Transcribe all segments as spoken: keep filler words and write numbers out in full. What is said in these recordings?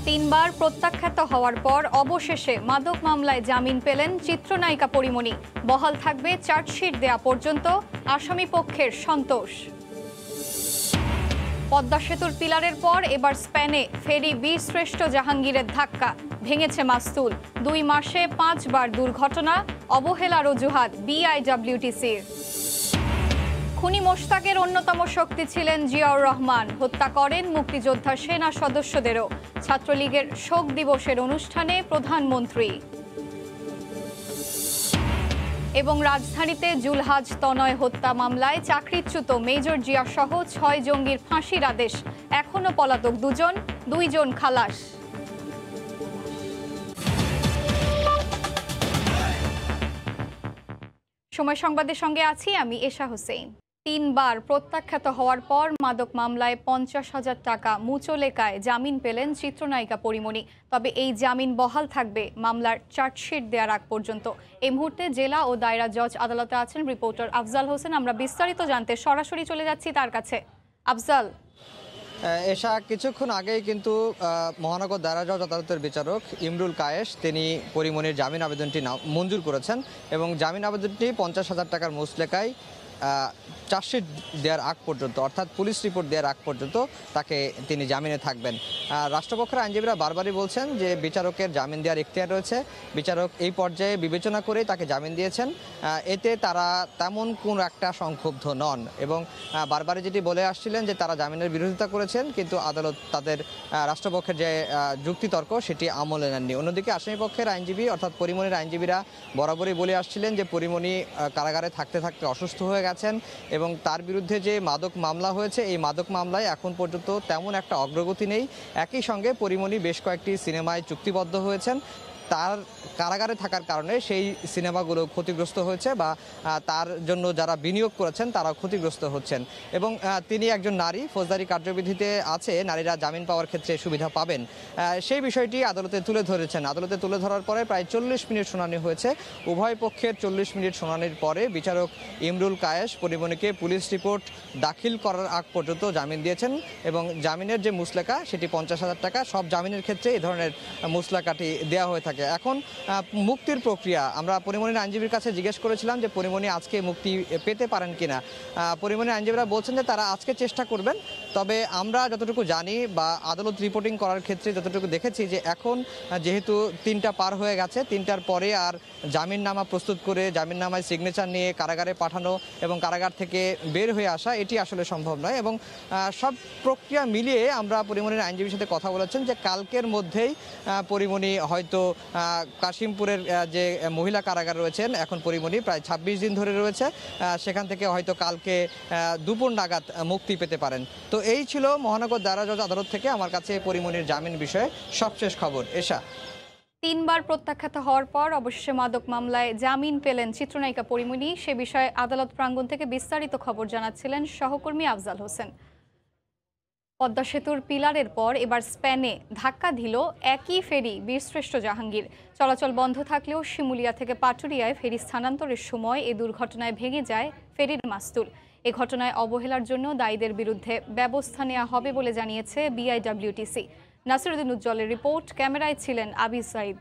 তিনবার প্রত্যাখ্যাত হওয়ার পর অবশেষে মাদক মামলায় জামিন পেলেন চিত্রনায়িকা পরিমণি। বহাল থাকবে চার্জশিট দেয়া পর্যন্ত, আসামি পক্ষের সন্তোষ। পদ্মা সেতুর পিলারের পর এবার স্পেনে ফেরি বীরশ্রেষ্ঠ জাহাঙ্গীরের ধাক্কা, ভেঙেছে মাস্তুল। দুই মাসে পাঁচবার দুর্ঘটনা, অবহেলার অজুহাত বিআইডব্লিউটিসির। খুনি মোশতাকের অন্যতম শক্তি ছিলেন জিয়াউর রহমান, হত্যা করেন মুক্তিযোদ্ধা সেনা সদস্যদেরও। ছাত্রলীগের শোক দিবসের অনুষ্ঠানে প্রধানমন্ত্রী। এবং রাজধানীতে জুলহাজ তনয় হত্যা মামলায় চাকরিচ্যুত মেজর জিয়া সহ ছয় জঙ্গির ফাঁসির আদেশ, এখনো পলাতক দুজন, দুইজন খালাস। সময় সংবাদের সঙ্গে আছি আমি এশা হোসেন। তিনবার প্রত্যাখ্যাত হওয়ার পর মাদক মামলায় পঞ্চাশ হাজার টাকা মুচলেকায় জামিন পেলেন চিত্রনায়িকা পরিমণি। তবে এই জামিন বহাল থাকবে মামলার চার্জশিট দেওয়ার আগ পর্যন্ত। এই মুহূর্তে জেলা ও দায়রা জজ আদালতে আছেন রিপোর্টার আফজাল হোসেন। আমরা বিস্তারিত জানতে সরাসরি চলে যাচ্ছি তার কাছে। আফজাল, এশা, কিছুক্ষণ আগেই কিন্তু মহানগর দায়রা জজ আদালতের বিচারক ইমরুল কায়েস তিনি পরিমণির জামিন আবেদনটি মঞ্জুর করেছেন এবং জামিন আবেদনটি পঞ্চাশ হাজার টাকার মুচলেকায় চার্জশিট দেওয়ার আগ পর্যন্ত, অর্থাৎ পুলিশ রিপোর্ট দেওয়ার আগ পর্যন্ত তাকে তিনি জামিনে থাকবেন। রাষ্ট্রপক্ষের আইনজীবীরা বারবারই বলছেন যে বিচারকের জামিন দেওয়ার এখতিয়ার রয়েছে, বিচারক এই পর্যায়ে বিবেচনা করে তাকে জামিন দিয়েছেন। এতে তারা তেমন কোন একটা সংক্ষুব্ধ নন এবং বারবারই যেটি বলে আসছিলেন যে তারা জামিনের বিরোধিতা করেছেন, কিন্তু আদালত তাদের রাষ্ট্রপক্ষের যে যুক্তিতর্ক সেটি আমলে নেননি। অন্যদিকে আসামিপক্ষের আইনজীবী অর্থাৎ পরিমণির আইনজীবীরা বরাবরই বলে আসছিলেন যে পরিমণি কারাগারে থাকতে থাকতে অসুস্থ হয়ে গেছেন এবং তার বিরুদ্ধে যে মাদক মামলা হয়েছে এই মাদক মামলায় এখন পর্যন্ত তেমন একটা অগ্রগতি নেই। একই সঙ্গে পরিমণি বেশ কয়েকটি সিনেমায় চুক্তিবদ্ধ হয়েছেন, তার কারাগারে থাকার কারণে সেই সিনেমাগুলো ক্ষতিগ্রস্ত হয়েছে বা তার জন্য যারা বিনিয়োগ করেছেন তারা ক্ষতিগ্রস্ত হচ্ছেন এবং তিনি একজন নারী, ফৌজদারি কার্যবিধিতে আছে নারীরা জামিন পাওয়ার ক্ষেত্রে সুবিধা পাবেন, সেই বিষয়টি আদালতে তুলে ধরেছেন। আদালতে তুলে ধরার পরে প্রায় চল্লিশ মিনিট শুনানি হয়েছে। উভয় পক্ষের চল্লিশ মিনিট শুনানির পরে বিচারক ইমরুল কায়েস পরিমণিকে পুলিশ রিপোর্ট দাখিল করার আগ পর্যন্ত জামিন দিয়েছেন এবং জামিনের যে মুচলেকা সেটি পঞ্চাশ হাজার টাকা। সব জামিনের ক্ষেত্রে এই ধরনের মুচলেকাটি দেওয়া হয়ে থাকে। এখন মুক্তির প্রক্রিয়া আমরা পরিমণির আইনজীবীর কাছে জিজ্ঞেস করেছিলাম যে পরিমণি আজকে মুক্তি পেতে পারেন কিনা। পরিমণির আইনজীবীরা বলছেন যে তারা আজকে চেষ্টা করবেন, তবে আমরা যতটুকু জানি বা আদালত রিপোর্টিং করার ক্ষেত্রে যতটুকু দেখেছি যে এখন যেহেতু তিনটা পার হয়ে গেছে, তিনটার পরে আর জামিননামা প্রস্তুত করে জামিননামায় সিগনেচার নিয়ে কারাগারে পাঠানো এবং কারাগার থেকে বের হয়ে আসা এটি আসলে সম্ভব নয় এবং সব প্রক্রিয়া মিলিয়ে আমরা পরিমণির আইনজীবীর সাথে কথা বলেছেন যে কালকের মধ্যেই পরিমণি হয়তো কাশিমপুরের যে মহিলা কারাগার রয়েছেন এখন পরিমণি প্রায় ছাব্বিশ দিন ধরে রয়েছে, সেখান থেকে হয়তো কালকে দুপুর নাগাদ মুক্তি পেতে পারেন। তো এই ছিল মহানগর দায়রা জজ আদালত থেকে আমার কাছে পরিমণির জামিন বিষয়ে সবশেষ খবর। এশা, তিনবার প্রত্যাখ্যাত হওয়ার পর অবশেষে মাদক মামলায় জামিন পেলেন চিত্রনায়িকা পরিমণি। সে বিষয়ে আদালত প্রাঙ্গণ থেকে বিস্তারিত খবর জানাচ্ছিলেন সহকর্মী আফজাল হোসেন। পদ্মা সেতুর পিলারের পর এবার স্পেনে ধাক্কা দিল একই ফেরি বীরশ্রেষ্ঠ জাহাঙ্গীর। চলাচল বন্ধ থাকলেও শিমুলিয়া থেকে পাটুরিয়ায় ফেরি স্থানান্তরের সময় এ দুর্ঘটনায় ভেঙে যায় ফেরির মাস্তুল। এ ঘটনায় অবহেলার জন্য দায়ীদের বিরুদ্ধে ব্যবস্থা নেওয়া হবে বলে জানিয়েছে বিআইডব্লিউটিসি। নাসিরুদ্দিন উজ্জ্বলের রিপোর্ট, ক্যামেরায় ছিলেন আবি সাইদ।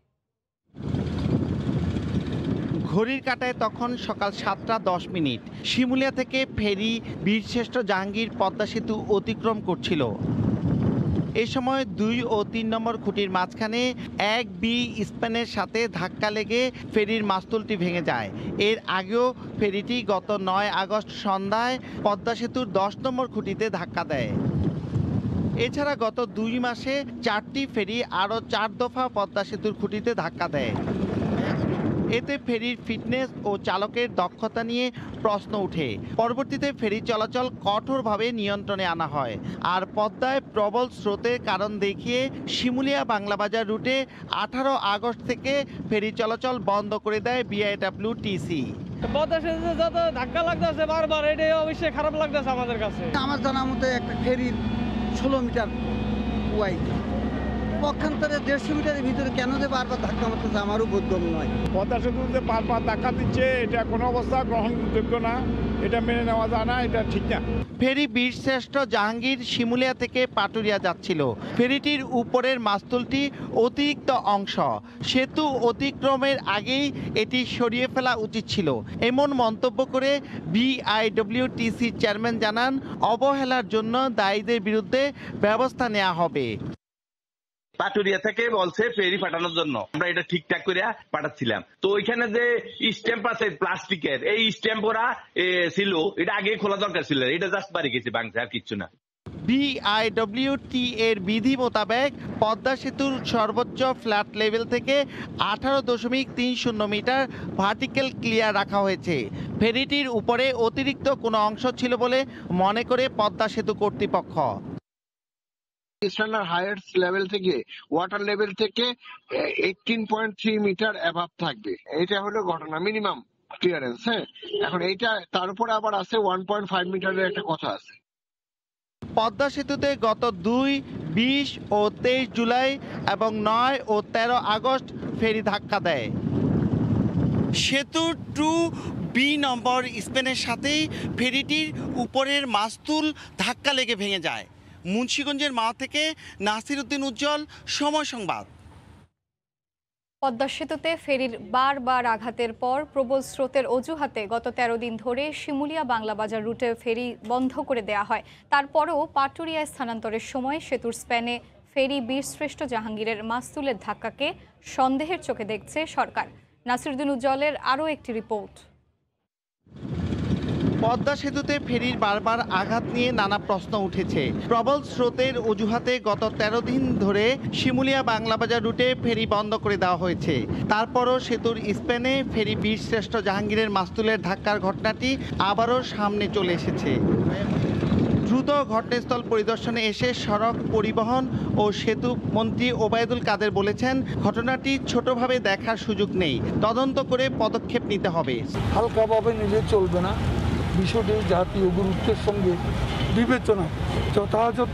ঘড়ির কাঁটায় তখন সকাল সাতটা দশ মিনিট। শিমুলিয়া থেকে ফেরি বীরশ্রেষ্ঠ জাহাঙ্গীর পদ্মা সেতু অতিক্রম করছিল। এ সময় দুই ও তিন নম্বর খুঁটির মাঝখানে এক বি স্পেনের সাথে ধাক্কা লেগে ফেরির মাস্তুলটি ভেঙে যায়। এর আগেও ফেরিটি গত নয় আগস্ট সন্ধ্যায় পদ্মা সেতুর দশ নম্বর খুঁটিতে ধাক্কা দেয়। এছাড়া গত দুই মাসে চারটি ফেরি আরও চার দফা পদ্মা সেতুর খুঁটিতে ধাক্কা দেয়। এতে ফেরির ফিটনেস ও চালকের দক্ষতা নিয়ে প্রশ্ন ওঠে। পরবর্তীতে ফেরি চলাচল কঠোরভাবে নিয়ন্ত্রণে আনা হয় আর পদ্মায় প্রবল স্রোতের কারণ দেখিয়ে শিমুলিয়া বাংলাবাজার রুটে আঠারো আগস্ট থেকে ফেরি চলাচল বন্ধ করে দেয় বিআইডব্লিউটিসি। পদ্মা সেতুতে যত ধাক্কা লাগতেছে বারবার, এটাই অবশ্যই খারাপ লাগতেছে আমাদের কাছে। আমার জানার মতে একটা ফেরির ষোলো মিটার ওয়াইড পক্ষান্তরে দেড়শো মিটারের ভিতরে কেন যে বারবার ধাক্কা মারতেছে আমারও বোধগম্য নয়। পদ্মা সেতুতে বারবার ধাক্কা দিচ্ছে, এটা কোনো অবস্থা গ্রহণযোগ্য না, এটা মেনে নেওয়া যায় না, এটা ঠিক না। ফেরি বীরশ্রেষ্ঠ জাহাঙ্গীর শিমুলিয়া থেকে পাটুরিয়া যাচ্ছিল। ফেরিটির উপরের মাস্তুলটি অতিরিক্ত অংশ, সেতু অতিক্রমের আগেই এটি সরিয়ে ফেলা উচিত ছিল, এমন মন্তব্য করে বিআইডব্লিউটিসি চেয়ারম্যান জানান, অবহেলার জন্য দায়ীদের বিরুদ্ধে ব্যবস্থা নেওয়া হবে। পাটুরিয়া থেকে বলছে ফেরি পাঠানোর জন্য, আমরা এটা ঠিকঠাক করে পাঠাচ্ছিলাম। তো ওইখানে যে স্ট্যাম্প আছে প্লাস্টিকের, এই স্ট্যাম্প ওরা ছিল, এটা আগে খোলা দরকার ছিল, এটা জাস্ট বাড়ি গেছে বাংলা, আর কিচ্ছু না। বিআইডব্লিউটি এর বিধি মোতাবেক পদ্মা সেতুর সর্বোচ্চ ফ্ল্যাট লেভেল থেকে আঠারো দশমিক তিন শূন্য মিটার ভার্টিক্যাল ক্লিয়ার রাখা হয়েছে। ফেরিটির উপরে অতিরিক্ত কোনো অংশ ছিল বলে মনে করে পদ্মা সেতু কর্তৃপক্ষ। স্ট্যান্ডার্ড হাইয়েস্ট লেভেল থেকে ওয়াটার লেভেল থেকে eighteen point three metre above থাকবে, এটা হলো ঘটনা মিনিমাম ক্লিয়ারেন্স। হ্যাঁ, এখন এইটা তার উপরে আবার আছে ওয়ান পয়েন্ট ফাইভ মিটারের একটা কথা আছে। পদ্মা সেতুতে গত দুই, বিশ ও তেইশ জুলাই এবং নয় ও তেরো আগস্ট ফেরি ধাক্কা দেয়। সেতুর টু বি নম্বর স্পেনের সাথেই ফেরিটির উপরের মাস্তুল ধাক্কা লেগে ভেঙে যায়। মুন্সিগঞ্জের মাও থেকে নাসির উদ্দিন উজ্জ্বল, সময় সংবাদ। পদ্মা সেতুতে ফেরির বারবার আঘাতের পর প্রবল স্রোতের অজুহাতে গত তেরো দিন ধরে শিমুলিয়া বাংলা বাজার রুটে ফেরি বন্ধ করে দেয়া হয়। তারপরও পাটুরিয়ায় স্থানান্তরের সময় সেতুর স্প্যানে ফেরি বীরশ্রেষ্ঠ জাহাঙ্গীরের মাস্তুলের ধাক্কাকে সন্দেহের চোখে দেখছে সরকার। নাসিরুদ্দিন উজ্জ্বলের আরও একটি রিপোর্ট। পদ্মা সেতুতে ফেরির বারবার আঘাত নিয়ে নানা প্রশ্ন উঠেছে। প্রবল স্রোতের অজুহাতে গত তেরো দিন ধরে শিমুলিয়া বাংলাবাজার রুটে ফেরি বন্ধ করে দেওয়া হয়েছে। তারপরও সেতুর স্পেনে ফেরি বীরশ্রেষ্ঠ জাহাঙ্গীরের মাস্তুলের ধাক্কার ঘটনাটি আবারও সামনে চলে এসেছে। দ্রুত ঘটনাস্থল পরিদর্শনে এসে সড়ক পরিবহন ও সেতু মন্ত্রী ওবায়দুল কাদের বলেছেন, ঘটনাটি ছোটভাবে দেখার সুযোগ নেই, তদন্ত করে পদক্ষেপ নিতে হবে। হালকাভাবে নিলে চলবে না, বিষয়টি জাতীয় গুরুত্বের সঙ্গে বিবেচনা যথাযথ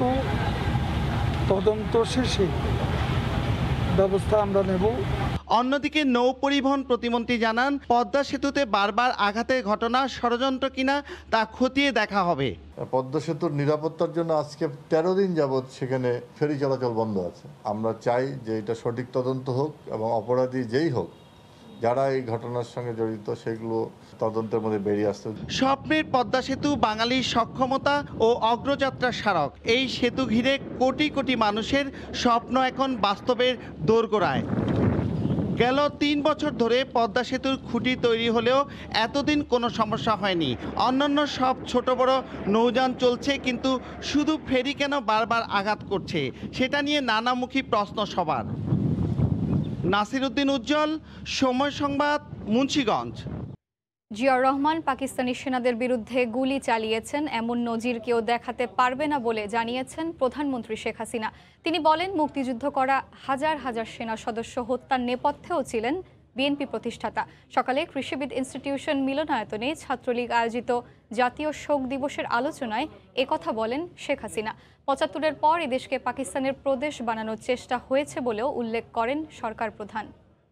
তদন্ত শেষে ব্যবস্থা আমরা নেব। অন্যদিকে নৌ পরিবহন প্রতিমন্ত্রী জানান, পদ্মা সেতুতে বারবার আঘাতের ঘটনা ষড়যন্ত্র কিনা তা খতিয়ে দেখা হবে। পদ্মা সেতুর নিরাপত্তার জন্য আজকে তেরো দিন যাবৎ সেখানে ফেরি চলাচল বন্ধ আছে। আমরা চাই যে এটা সঠিক তদন্ত হোক এবং অপরাধী যেই হোক, যারা এই ঘটনার সঙ্গে জড়িত সেগুলো তদন্তের মধ্যে বেরিয়ে আসতে। স্বপ্নের পদ্মা সেতু বাঙালির সক্ষমতা ও অগ্রযাত্রার স্মারক। এই সেতু ঘিরে কোটি কোটি মানুষের স্বপ্ন এখন বাস্তবের দোরগোড়ায়। গেল তিন বছর ধরে পদ্মা সেতুর খুঁটি তৈরি হলেও এতদিন কোনো সমস্যা হয়নি। অন্যান্য সব ছোট বড় নৌযান চলছে, কিন্তু শুধু ফেরি কেন বারবার আঘাত করছে, সেটা নিয়ে নানামুখী প্রশ্ন সবার। নাসির উদ্দিন উজ্জ্বল, সময় সংবাদ, মুন্সিগঞ্জ। জিয়াউর রহমান পাকিস্তানি সেনাদের বিরুদ্ধে গুলি চালিয়েছেন এমন নজির কেউ দেখাতে পারবে না বলে জানিয়েছেন প্রধানমন্ত্রী শেখ হাসিনা। তিনি বলেন, মুক্তিযুদ্ধ করা হাজার হাজার সেনা সদস্য হত্যার নেপথ্যেও ছিলেন বিএনপি প্রতিষ্ঠাতা। সকালে কৃষিবিদ ইনস্টিটিউশন মিলনায়তনে ছাত্রলীগ আয়োজিত জাতীয় শোক দিবসের আলোচনায় একথা বলেন শেখ হাসিনা। পঁচাত্তরের পর এদেশকে পাকিস্তানের প্রদেশ বানানোর চেষ্টা হয়েছে বলেও উল্লেখ করেন সরকার প্রধান।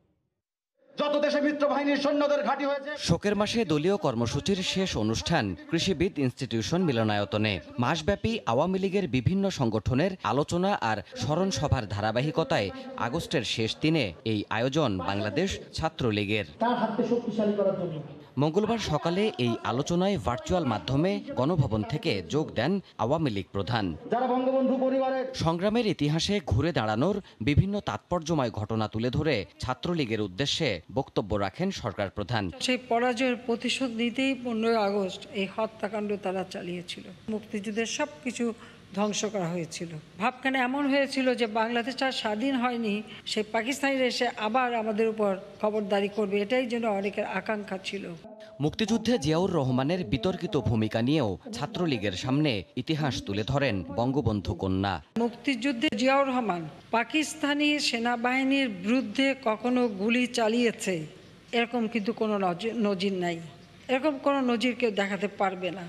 যত দেশে মিত্র বাহিনীর সৈন্যদের ঘাঁটি হয়েছে। শোকের মাসে দলীয় কর্মসূচির শেষ অনুষ্ঠান কৃষিবিদ ইনস্টিটিউশন মিলনায়তনে। মাসব্যাপী আওয়ামী লীগের বিভিন্ন সংগঠনের আলোচনা আর স্মরণ সভার ধারাবাহিকতায় আগস্টের শেষ দিনে এই আয়োজন বাংলাদেশ ছাত্রলীগের। তার হাতকে শক্তিশালী করার জন্য মঙ্গলবার সকালে এই আলোচনায় ভার্চুয়াল মাধ্যমে গণভবন থেকে যোগ দেন আওয়ামী লীগ প্রধান। যারা বঙ্গবন্ধু পরিবারের সংগ্রামের ইতিহাসে ঘুরে দাঁড়ানোর বিভিন্ন তাৎপর্যময় ঘটনা তুলে ধরে ছাত্রলীগের উদ্দেশ্যে বক্তব্য রাখেন সরকার প্রধান। সেই পরাজয়ের প্রতিশোধ নিতেই পনেরোই আগস্ট এই হত্যাকাণ্ড তারা চালিয়েছিল। মুক্তিযুদ্ধের সব কিছু ধ্বংস করা হয়েছিল। ভাবখানে এমন হয়েছিল যে বাংলাদেশ আর স্বাধীন হয়নি, সেই পাকিস্তানিরা এসে আবার আমাদের উপর খবরদারি করবে, এটাই যেন অনেকের আকাঙ্ক্ষা ছিল। মুক্তিযুদ্ধে জিয়াউর রহমানের বিতর্কিত ভূমিকা নিয়েও ছাত্রলীগের সামনে ইতিহাস তুলে ধরেন বঙ্গবন্ধু কন্যা। মুক্তিযুদ্ধে জিয়াউর রহমান পাকিস্তানি সেনাবাহিনীর বিরুদ্ধে কখনো গুলি চালিয়েছে এরকম কিন্তু কোনো নজির নাই, এরকম কোনো নজির কেউ দেখাতে পারবে না।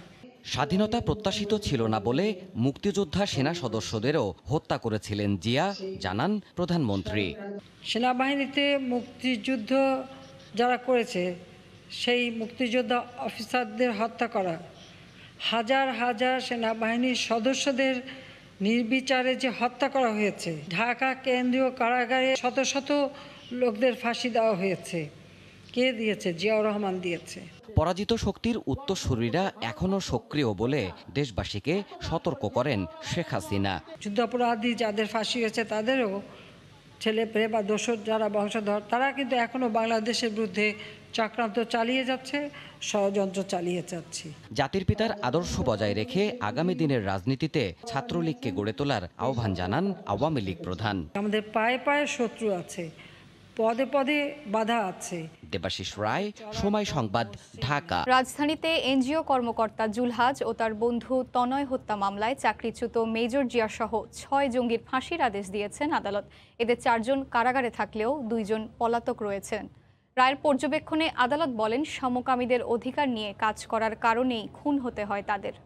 স্বাধীনতা প্রত্যাশিত ছিল না বলে মুক্তিযোদ্ধা সেনা সদস্যদেরও হত্যা করেছিলেন জিয়া, জানান প্রধানমন্ত্রী। সেনাবাহিনীতে মুক্তিযুদ্ধ যারা করেছে সেই মুক্তিযোদ্ধা অফিসারদের হত্যা করা, হাজার হাজার সেনাবাহিনীর সদস্যদের নির্বিচারে যে হত্যা করা হয়েছে, ঢাকা কেন্দ্রীয় কারাগারে শত শত লোকদের ফাঁসি দেওয়া হয়েছে। কে দিয়েছে? জিয়াউর রহমান দিয়েছে। পরাজিত শক্তির উত্তরসূরিরা এখনও সক্রিয় বলে দেশবাসীকে সতর্ক করেন শেখ হাসিনা। যুদ্ধাপরাধী যাদের ফাঁসি হয়েছে তাদেরও ছেলে পেলে বা দোসর যারা বংশধর, তারা কিন্তু এখনও বাংলাদেশের বিরুদ্ধে চক্রান্ত চালিয়ে যাচ্ছে, ষড়যন্ত্র চালিয়ে যাচ্ছে। জাতির পিতার আদর্শ বজায় রেখে আগামী দিনের রাজনীতিতে ছাত্রলীগকে গড়ে তোলার আহ্বান জানান আওয়ামী লীগ প্রধান। আমাদের পায়ে পায়ে শত্রু আছে, পদে পদে বাধা আছে। দেবাশিস রায়, সময় সংবাদ, ঢাকা। রাজধানীতে এনজিও কর্মকর্তা জুলহাজ ও তার বন্ধু তনয় হত্যা মামলায় চাকরিচ্যুত মেজর জিয়া সহ ছয় জঙ্গির ফাঁসির আদেশ দিয়েছেন আদালত। এদের চারজন কারাগারে থাকলেও দুইজন পলাতক রয়েছেন। রায়ের পর্যবেক্ষণে আদালত বলেন, সমকামীদের অধিকার নিয়ে কাজ করার কারণেই খুন হতে হয় তাদের।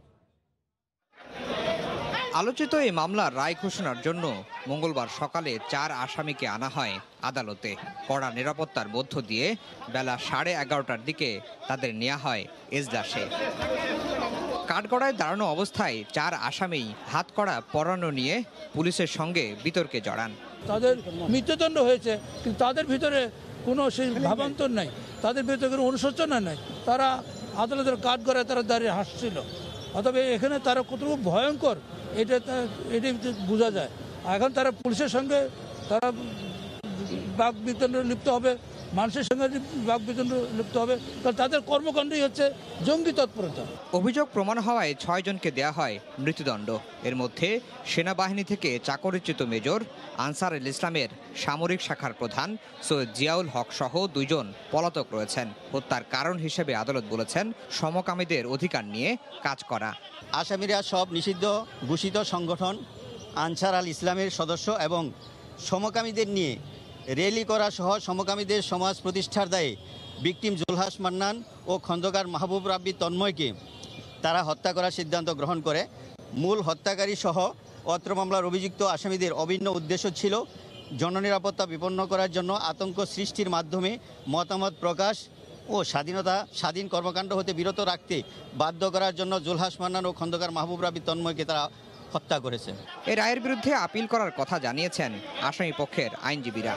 আলোচিত এই মামলার রায় ঘোষণার জন্য মঙ্গলবার সকালে চার আসামিকে আনা হয় আদালতে। কড়া নিরাপত্তার মধ্য দিয়ে বেলা সাড়ে এগারোটার দিকে তাদের নেওয়া হয় এজলাসে। কাঠগড়ায় দাঁড়ানো অবস্থায় চার আসামি হাত কড়া পরানো নিয়ে পুলিশের সঙ্গে বিতর্কে জড়ান। তাদের মৃত্যুদণ্ড হয়েছে, কিন্তু তাদের ভিতরে কোনো সেই ভাবান্তর নাই, তাদের ভিতরে কোনো অনুশোচনা নাই। তারা আদালতের কাঠগড়ায় তারা দাঁড়িয়ে হাসছিল। অথবা এখানে তারা কতটুকু ভয়ঙ্কর এটা এটাই বোঝা যায়। এখন তারা পুলিশের সঙ্গে তারা বাক বিতণ্ডে লিপ্ত হবে, মানুষের সঙ্গে বাক বিতণ্ডে লিপ্ত হবে, কারণ তাদের কর্মকাণ্ডই হচ্ছে জঙ্গি তৎপরতা। অভিযোগ প্রমাণ হওয়ায় ছয় জনকে দেয়া হয় মৃত্যুদণ্ড। এর মধ্যে সেনাবাহিনী থেকে চাকরিচ্যুত মেজর আনসারুল ইসলামের সামরিক শাখার প্রধান সৈয়দ জিয়াউল হক সহ দুইজন পলাতক রয়েছেন। হত্যার কারণ হিসেবে আদালত বলেছেন, সমকামীদের অধিকার নিয়ে কাজ করা। আসামিরা সব নিষিদ্ধ ঘোষিত সংগঠন আনসার আল ইসলামের সদস্য এবং সমকামীদের নিয়ে র্যালি করা সহ সমকামীদের সমাজ প্রতিষ্ঠার দায়ে ভিকটিম জুলহাস মান্নান ও খন্দকার মাহবুব রাব্বি তন্ময়কে তারা হত্যা করার সিদ্ধান্ত গ্রহণ করে। মূল হত্যাকারী সহ অত্র মামলার অভিযুক্ত আসামিদের অভিন্ন উদ্দেশ্য ছিল জননিরাপত্তা বিপন্ন করার জন্য আতঙ্ক সৃষ্টির মাধ্যমে মতামত প্রকাশ ও স্বাধীনতা স্বাধীন কর্মকাণ্ড হতে বিরত রাখতে বাধ্য করার জন্য জুলহাস মান্নান ও খন্দকার মাহবুব রাব্বি তন্ময়কে তারা হত্যা করেছে। এই রায়ের বিরুদ্ধে আপিল করার কথা জানিয়েছেন আসামি পক্ষের আইনজীবীরা।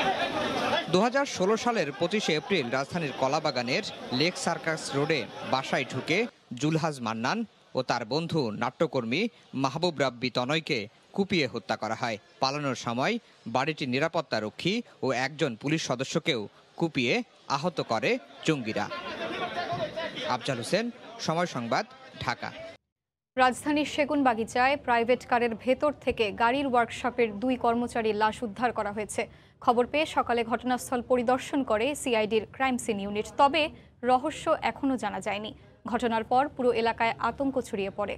দু হাজার ষোলো সালের পঁচিশে এপ্রিল রাজধানীর কলাবাগানের লেক সার্কাস রোডে বাসায় ঢুকে জুলহাজ মান্নান ও তার বন্ধু নাট্যকর্মী মাহবুব রাব্বি তনয়কে কুপিয়ে হত্যা করা হয়। পালানোর সময় বাড়িটির নিরাপত্তারক্ষী ও একজন পুলিশ সদস্যকেও কুপিয়ে আহত করে জঙ্গিরা। আফজাল হোসেন, সময় সংবাদ, ঢাকা। রাজধানীর সেগুনবাগিচায় প্রাইভেট কারের ভেতর থেকে গাড়ির ওয়ার্কশপের দুই কর্মচারীর লাশ উদ্ধার করা হয়েছে। খবর পেয়ে সকালে ঘটনাস্থল পরিদর্শন করে সিআইডির ক্রাইম সিন ইউনিট। তবে রহস্য এখনও জানা যায়নি। ঘটনার পর পুরো এলাকায় আতঙ্ক ছড়িয়ে পড়ে।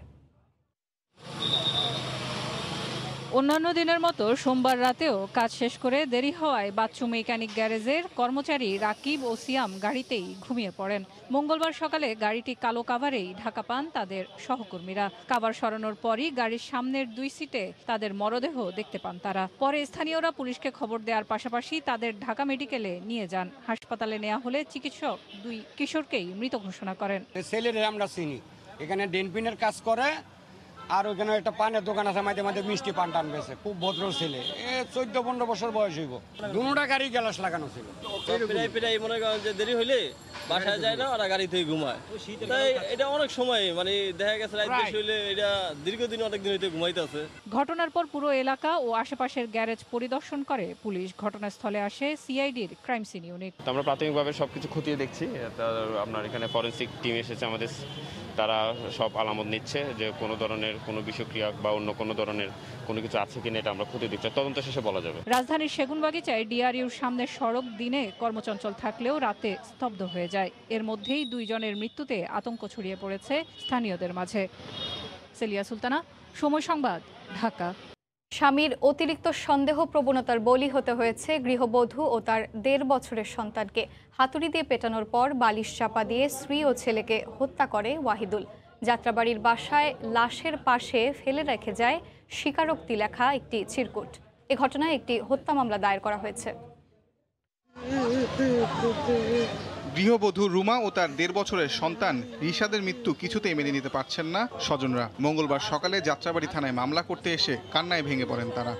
অন্যান্য দিনের মতো সোমবার রাতেও কাজ শেষ করে দেরি হওয়ায় বাচ্চু মেকানিক গ্যারেজের কর্মচারী রাকিব ও সিয়াম গাড়িতেই ঘুমিয়ে পড়েন। মঙ্গলবার সকালে গাড়িটি কালো কাভারেই ঢাকা পান তাদের সহকর্মীরা। কাভার সরানোর পরই গাড়ির সামনের দুই সিটে তাদের মরদেহ দেখতে পান তারা। পরে স্থানীয়রা পুলিশকে খবর দেওয়ার পাশাপাশি তাদের ঢাকা মেডিকেলে নিয়ে যান। হাসপাতালে নেওয়া হলে চিকিৎসক দুই কিশোরকেই মৃত ঘোষণা করেন। ছেলেরা আমরা চিনি, এখানে ডেনপিনের কাজ করে, আর ওখানে একটা পানের দোকান আছে, মাঝে মাঝে মিষ্টি পান টান বেছে। খুব ভদ্র ছেলে, এ চোদ্দ পনেরো বছর বয়স হইব। দুটা গাড়ি গ্যালাস লাগানো ছিল। প্রায় প্রায় মনে করেন যে দেরি হইলে বাসায় যায় না, ওরা গাড়িতেই ঘুমায়। তাই এটা অনেক সময় মানে দেখা গেছে রাত বেশি হইলে এটা দীর্ঘদিন অনেক দিন হইতে ঘুমাইতে আছে। ঘটনার পর পুরো এলাকা ও আশেপাশের গ্যারেজ পরিদর্শন করে পুলিশ। ঘটনাস্থলে আসে সিআইডির ক্রাইম সিন ইউনিট। আমরা প্রাথমিকভাবে সবকিছু খতিয়ে দেখছি। আপনার এখানে ফরেনসিক টিম এসেছে আমাদের, তারা সব আলামত নিচ্ছে যে কোনো ধরনের কোনো বিষক্রিয়া বা অন্য কোনো ধরনের কোনো কিছু আছে কিনা, এটা আমরা খতিয়ে দেখছি। তদন্ত শেষে বলা যাবে। রাজধানীর সেগুনবাগিচায় ডিআরইউর সামনের সড়ক দিনে কর্মচঞ্চল থাকলেও রাতে স্তব্ধ হয়ে যায়। এর মধ্যেই দুইজনের মৃত্যুতে আতঙ্ক ছড়িয়ে পড়েছে স্থানীয়দের মাঝে। সেলিয়া সুলতানা, সময় সংবাদ, ঢাকা। স্বামীর অতিরিক্ত সন্দেহ প্রবণতার বলি হতে হয়েছে গৃহবধূ ও তার দেড় বছরের সন্তানকে। হাতুড়ি দিয়ে পেটানোর পর বালিশ চাপা দিয়ে স্ত্রী ও ছেলেকে হত্যা করে ওয়াহিদুল। যাত্রাবাড়ির বাসায় লাশের পাশে ফেলে রেখে যায় স্বীকারোক্তি লেখা একটি চিরকুট। এ ঘটনায় একটি হত্যা মামলা দায়ের করা হয়েছে। গৃহবধূ রুমা ও তার দেড় বছরের সন্তান রিশাদের মৃত্যু কিছুতেই মেনে নিতে পারছেন না স্বজনরা। মঙ্গলবার সকালে যাত্রাবাড়ি থানায় মামলা করতে এসে কান্নায় ভেঙে পড়েন তারা।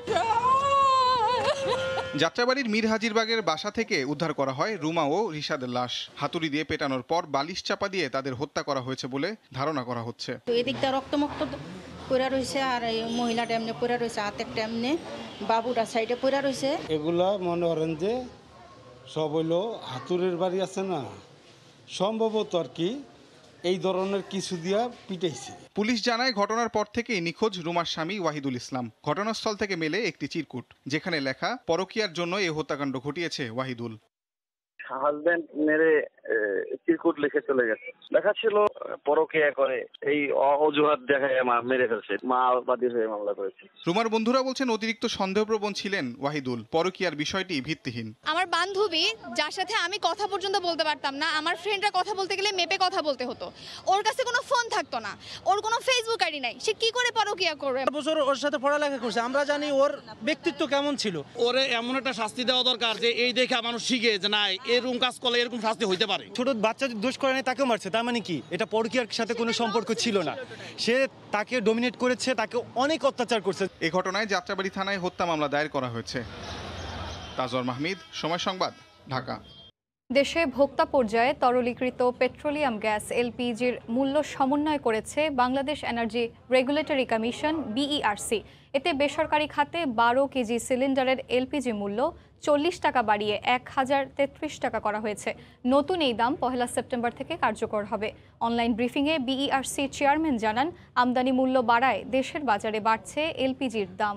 যাত্রাবাড়ির মীর হাজিরবাগের বাসা থেকে উদ্ধার করা হয় রুমা ও রিশাদের লাশ। হাতুড়ি দিয়ে পেটানোর পর বালিশ চাপা দিয়ে তাদের হত্যা করা হয়েছে বলে ধারণা করা হচ্ছে। এদিকটা রক্তমুক্ত পড়া রয়েছে আর এই মহিলাটা এমনি পড়া রয়েছে, হাতে একটা এমনি, বাবুটা সাইডে পড়া রয়েছে। এগুলা মনে করেন যে সব হইলো হাতুড়ের বাড়ি আছে না, সম্ভবত আর কি এই ধরনের কিছু দিয়া পিটাইছে। পুলিশ জানায় ঘটনার পর থেকেই নিখোঁজ রুমার স্বামী ওয়াহিদুল ইসলাম। ঘটনাস্থল থেকে মেলে একটি চিরকুট, যেখানে লেখা পরকীয়ার জন্য এই হত্যাকাণ্ড ঘটিয়েছে ওয়াহিদুল। হাজবেন্ড মেরে চিরকুট লিখে চলে গেছে, লেখা ছিল পরকীয়া করে, এই অজুহাত দেখায় মেরে ফেলছে, মা বাদী হয়ে মামলা করেছে। রুমার বন্ধুরা বলছেন অতিরিক্ত সন্দেহপ্রবণ ছিলেন ওয়াহিদুল। পরকীয়ার বিষয়টি ভিত্তিহীন। আমার বান্ধবী যার সাথে আমি কথা পর্যন্ত বলতে পারতাম না, আমার ফ্রেন্ডরা কথা বলতে গেলে মেপে কথা বলতে হতো, ওর কাছে কোনো ফোন থাকতো না, ওর কোনো ফেসবুক আইডি নাই, সে কি করে পরকীয়া করবে? বছর ওর সাথে পড়ালেখা করছে, আমরা জানি ওর ব্যক্তিত্ব কেমন ছিল। ওরে এমন একটা শাস্তি দেওয়া দরকার যে এই দেখে মানুষ শিখে যে না এরকম কাজ করলে এরকম শাস্তি হইতে পারে। ছোট বাচ্চা দোষ করে নাই তাকেও মারছে, তার মানে কি এটা পরকীয়ার সাথে কোনো সম্পর্ক ছিল না, সে তাকে ডমিনেট করেছে, তাকে অনেক অত্যাচার করছে। এই ঘটনায় যাত্রাবাড়ি থানায় হত্যা মামলা দায়ের করা হয়েছে। তাজওয়ার মাহমিদ, সময় সংবাদ, ঢাকা। দেশে ভোক্তা পর্যায়ে তরলীকৃত পেট্রোলিয়াম গ্যাস এলপিজির মূল্য সমন্বয় করেছে Bangladesh energy regulatory commission BERC. এতে বেসরকারি খাতে বারো কেজি সিলিন্ডারের এলপিজি মূল্য চল্লিশ টাকা বাড়িয়ে এক হাজার তেত্রিশ টাকা করা হয়েছে। নতুন এই দাম পহেলা সেপ্টেম্বর থেকে কার্যকর হবে। অনলাইন ব্রিফিংয়ে বিইআরসি চেয়ারম্যান জানান, আমদানি মূল্য বাড়ায় দেশের বাজারে বাড়ছে এলপিজির দাম।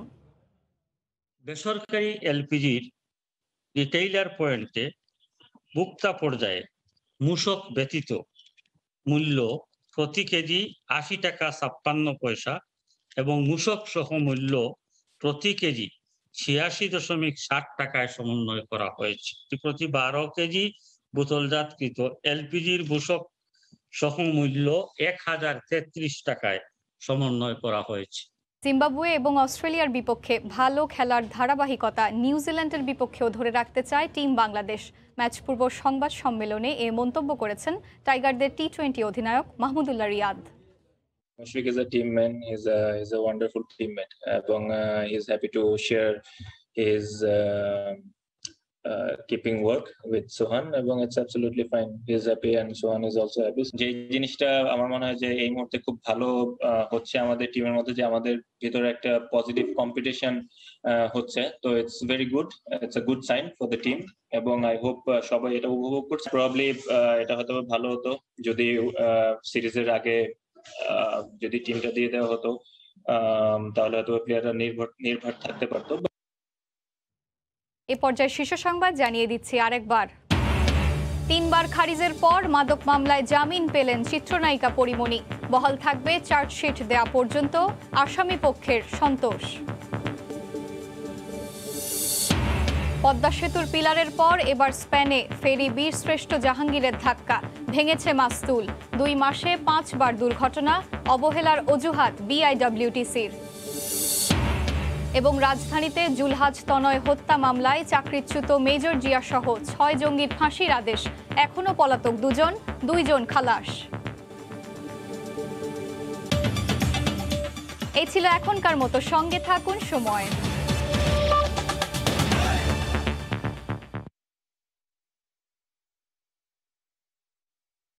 বেসরকারি এলপিজির রিটেইলার পয়েন্টে ভোক্তা পর্যায়ে মূসক ব্যতীত মূল্য প্রতি কেজি আশি টাকা ছাপ্পান্ন পয়সা এবং মূসক সহ মূল্য প্রতি কেজি ছিয়াশি দশমিক ষাট টাকায় সমন্বয় করা হয়েছে। প্রতি বারো কেজি বোতলজাতকৃত এলপিজির মূসক সহ মূল্য এক হাজার তেত্রিশ টাকায় সমন্বয় করা হয়েছে। জিম্বাবুয়ে এবং অস্ট্রেলিয়ার বিপক্ষে ভালো খেলার ধারাবাহিকতা নিউজিল্যান্ডের বিপক্ষেও ধরে রাখতে চায় টিম বাংলাদেশ। ম্যাচ পূর্ব সংবাদ সম্মেলনে এ মন্তব্য করেছেন টাইগারদের টি টোয়েন্টি অধিনায়ক Mahmudullah Riyad. Mushfiq is a team man. He's a he's a wonderful teammate. এবং uh, he's happy to share his uh, uh, keeping work with Sohan. এবং it's absolutely fine. He's happy and Sohan is also happy. যে জিনিসটা আমার মনে হয় যে এই মুহূর্তে খুব ভালো হচ্ছে আমাদের টিমের মধ্যে, যে আমাদের ভিতরে একটা পজিটিভ কম্পিটিশন হচ্ছে, তো it's very good, it's a good sign for the team এবং আই হোপ সবাই এটা উপভোগ করছে। প্রবাবলি এটা হয়তো ভালো হতো যদি সিরিজের আগে যদি টিমটা দিয়ে দেওয়া হতো, তাহলে হয়তো প্লেয়াররা নির্ভর নির্ভর থাকতে পারতো। এ পর্যায়ে শীর্ষ সংবাদ জানিয়ে দিচ্ছি আরেকবার। তিনবার খারিজের পর মাদক মামলায় জামিন পেলেন চিত্রনায়িকা পরিমণি। বহাল থাকবে চার্জশিট দেয়া পর্যন্ত, আসামি পক্ষের সন্তোষ। পদ্মা সেতুর পিলারের পর এবার স্পেনে ফেরি বীর শ্রেষ্ঠ জাহাঙ্গীরের ধাক্কা, ভেঙেছে মাস্তুল। দুই মাসে পাঁচবার দুর্ঘটনা, অবহেলার অজুহাত বিআইডব্লিউটিসির। এবং রাজধানীতে জুলহাজ তনয় হত্যা মামলায় চাকরিচ্যুত মেজর জিয়া সহ ছয় জঙ্গির ফাঁসির আদেশ, এখনো পলাতক দুজন, দুইজন খালাস। এই ছিল এখনকার মতো, সঙ্গে থাকুন সময়।